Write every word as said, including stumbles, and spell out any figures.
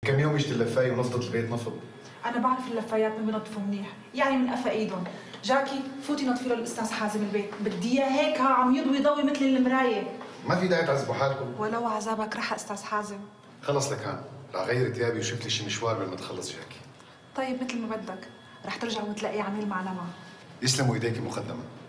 كم يوم اجت اللفايه ونفضت البيت نفض. انا بعرف اللفايات ما بنظفوا منيح، يعني من قفا ايدهم. جاكي فوتي نظفي له الاستاذ حازم البيت، بدي اياه هيك ها عم يضوي ضوي مثل المرايه. ما في داعي تعذبوا حالكم. ولو عذابك رح استاذ حازم. خلص لكان، رح غير ثيابي وشوف لي شي مشوار قبل ما تخلص جاكي. طيب مثل ما بدك، رح ترجع وتلاقي عميل مع لمع. يسلموا ايديك مقدما.